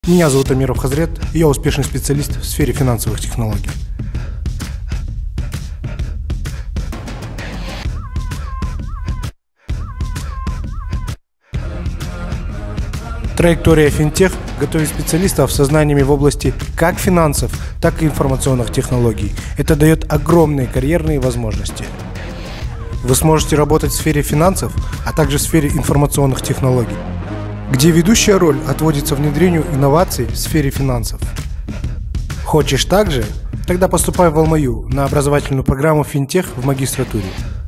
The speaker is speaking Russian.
Меня зовут Амиров Хазрет, и я успешный специалист в сфере финансовых технологий. Траектория Финтех готовит специалистов со знаниями в области как финансов, так и информационных технологий. Это дает огромные карьерные возможности. Вы сможете работать в сфере финансов, а также в сфере информационных технологий, где ведущая роль отводится внедрению инноваций в сфере финансов. Хочешь так же? Тогда поступай в АлмАю на образовательную программу Финтех в магистратуре.